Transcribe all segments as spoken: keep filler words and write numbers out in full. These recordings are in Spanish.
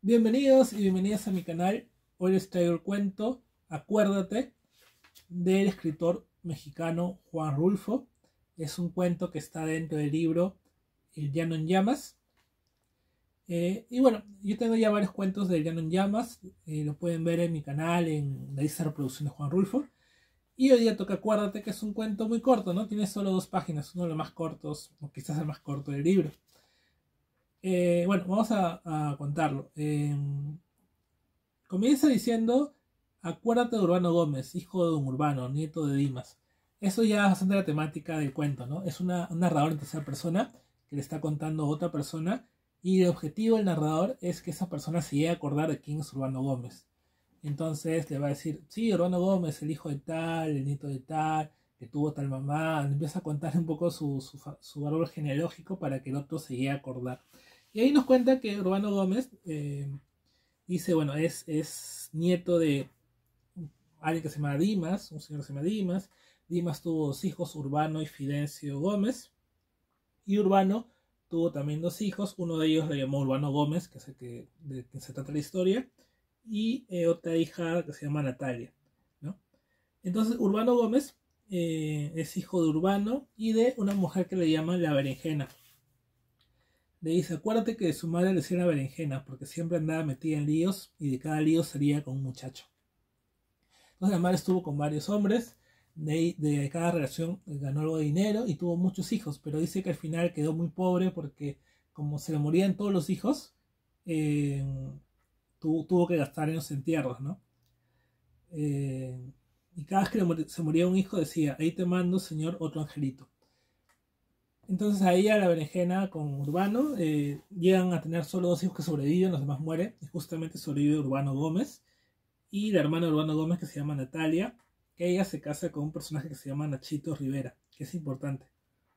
Bienvenidos y bienvenidas a mi canal. Hoy les traigo el cuento Acuérdate del escritor mexicano Juan Rulfo. Es un cuento que está dentro del libro El Llano en Llamas. Eh, y bueno, yo tengo ya varios cuentos del Llano en Llamas. Eh, lo pueden ver en mi canal, en la lista de reproducción de Juan Rulfo. Y hoy día toca Acuérdate, que es un cuento muy corto, ¿no? Tiene solo dos páginas, uno de los más cortos, o quizás el más corto del libro. Eh, bueno, vamos a, a contarlo. Eh, comienza diciendo: acuérdate de Urbano Gómez, hijo de don Urbano, nieto de Dimas. Eso ya es bastante la temática del cuento, ¿no? Es una, un narrador en tercera persona que le está contando a otra persona, y el objetivo del narrador es que esa persona se llegue a acordar de quién es Urbano Gómez. Entonces le va a decir: sí, Urbano Gómez, el hijo de tal, el nieto de tal, que tuvo tal mamá. Le empieza a contar un poco su, su, su árbol genealógico para que el otro se llegue a acordar. Y ahí nos cuenta que Urbano Gómez eh, dice, bueno, es, es nieto de alguien que se llama Dimas, un señor que se llama Dimas. Dimas tuvo dos hijos, Urbano y Fidencio Gómez. Y Urbano tuvo también dos hijos, uno de ellos le llamó Urbano Gómez, que es el que, de quien se trata la historia, y eh, otra hija que se llama Natalia, ¿no? Entonces Urbano Gómez eh, es hijo de Urbano y de una mujer que le llaman la Berenjena. Le dice: acuérdate que de su madre le decía la Berenjena, porque siempre andaba metida en líos y de cada lío salía con un muchacho. Entonces la madre estuvo con varios hombres, de, de cada relación ganó algo de dinero y tuvo muchos hijos, pero dice que al final quedó muy pobre porque como se le morían todos los hijos, eh, tuvo, tuvo que gastar en los entierros, ¿no? Eh, y cada vez que le, se moría un hijo decía: ahí te mando, señor, otro angelito. Entonces ahí a la Berenjena con Urbano eh, llegan a tener solo dos hijos que sobreviven, los demás mueren, y justamente sobrevive Urbano Gómez y la hermana de Urbano Gómez, que se llama Natalia, que ella se casa con un personaje que se llama Nachito Rivera, que es importante.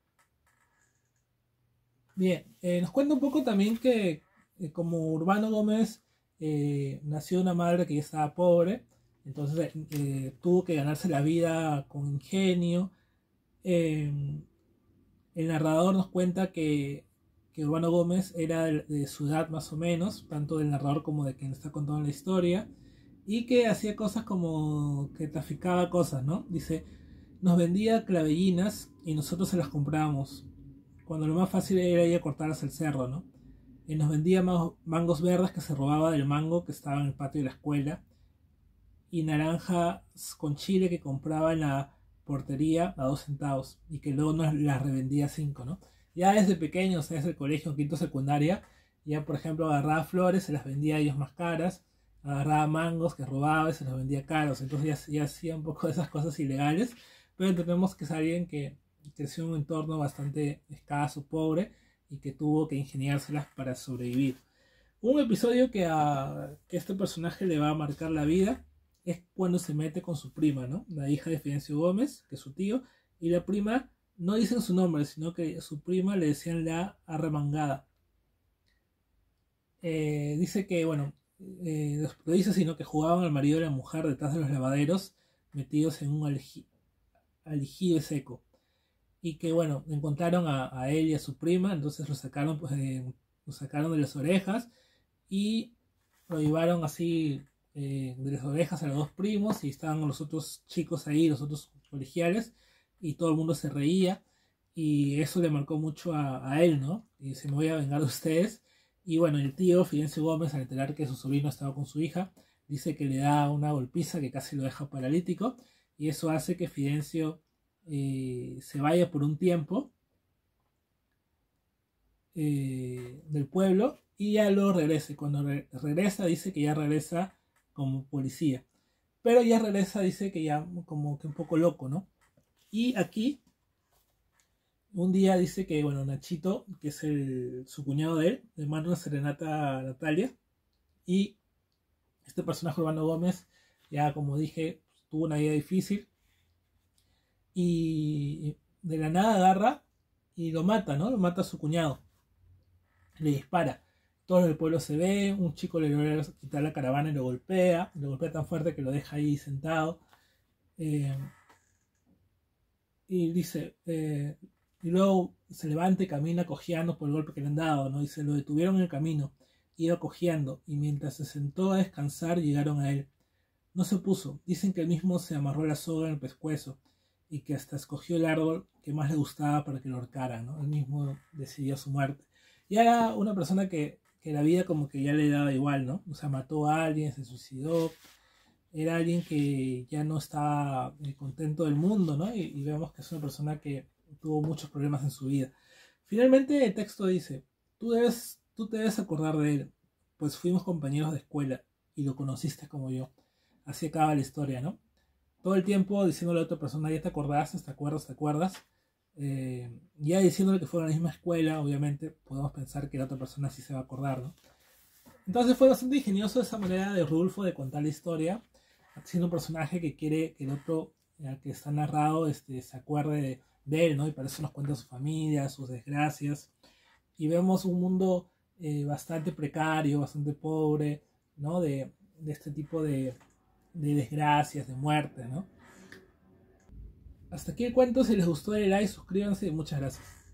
Bien, eh, nos cuenta un poco también que eh, como Urbano Gómez eh, nació de una madre que ya estaba pobre, entonces eh, tuvo que ganarse la vida con ingenio. Eh, el narrador nos cuenta que, que Urbano Gómez era de, de su edad más o menos, tanto del narrador como de quien está contando la historia, y que hacía cosas como que traficaba cosas, ¿no? Dice: nos vendía clavellinas y nosotros se las comprábamos, cuando lo más fácil era ir a cortarlas el cerro, ¿no? Y nos vendía mangos verdes que se robaba del mango que estaba en el patio de la escuela, y naranjas con chile que compraba en la portería a dos centavos y que luego nos las revendía a cinco, ¿no? Ya desde pequeño, o sea, desde el colegio, quinto secundaria, ya por ejemplo agarraba flores, se las vendía a ellos más caras, agarraba mangos que robaba y se los vendía caros, entonces ya, ya hacía un poco de esas cosas ilegales, pero entendemos que es alguien que creció en un entorno bastante escaso, pobre, y que tuvo que ingeniárselas para sobrevivir. Un episodio que a que este personaje le va a marcar la vida es cuando se mete con su prima, ¿no? La hija de Fidencio Gómez, que es su tío, y la prima no dicen su nombre, sino que a su prima le decían la arremangada. Eh, dice que, bueno, eh, lo dice, sino que jugaban al marido y la mujer detrás de los lavaderos, metidos en un aljibe seco. Y que, bueno, encontraron a, a él y a su prima, entonces lo sacaron, pues, eh, lo sacaron de las orejas y lo llevaron así eh, de las orejas a los dos primos, y estaban los otros chicos ahí, los otros colegiales, y todo el mundo se reía, y eso le marcó mucho a, a él, ¿no? Y dice: me voy a vengar de ustedes. Y bueno, el tío Fidencio Gómez, al enterar que su sobrino estaba con su hija, dice que le da una golpiza que casi lo deja paralítico, y eso hace que Fidencio eh, se vaya por un tiempo eh, del pueblo, y ya luego regrese. Cuando re regresa dice que ya regresa como policía, pero ya regresa, dice que ya como que un poco loco, ¿no? Y aquí un día dice que, bueno, Nachito, que es el, su cuñado de él, le manda una serenata a Natalia, y este personaje, Urbano Gómez, ya como dije, tuvo una vida difícil, y de la nada agarra y lo mata, ¿no? Lo mata a su cuñado, le dispara. Todo el pueblo se ve, un chico le logra quitar la caravana y lo golpea, lo golpea tan fuerte que lo deja ahí sentado. Eh, y dice, eh, y luego se levanta y camina cojeando por el golpe que le han dado, ¿no? Dice: lo detuvieron en el camino iba cojeando, y mientras se sentó a descansar llegaron a él. No se opuso, dicen que él mismo se amarró la soga en el pescuezo, y que hasta escogió el árbol que más le gustaba para que lo ahorcaran, ¿no? Él mismo decidió su muerte. Y era una persona que, que la vida como que ya le daba igual, ¿no? O sea, mató a alguien, se suicidó, era alguien que ya no estaba eh, contento del mundo, ¿no? Y, y vemos que es una persona que tuvo muchos problemas en su vida. Finalmente el texto dice, tú, debes, tú te debes acordar de él, pues fuimos compañeros de escuela y lo conociste como yo. Así acaba la historia, ¿no? Todo el tiempo diciéndole a otra persona, ya te acordaste, te acuerdas, te acuerdas. Eh, ya diciéndole que fue a la misma escuela, obviamente podemos pensar que la otra persona sí se va a acordar, ¿no? Entonces fue bastante ingenioso esa manera de Rulfo de contar la historia, siendo un personaje que quiere que el otro, al que está narrado, este, se acuerde de, de él, ¿no? Y para eso nos cuenta su familia, sus desgracias. Y vemos un mundo eh, bastante precario, bastante pobre, ¿no? De, de este tipo de, de desgracias, de muertes, ¿no? Hasta aquí el cuento. Si les gustó, denle like, suscríbanse y muchas gracias.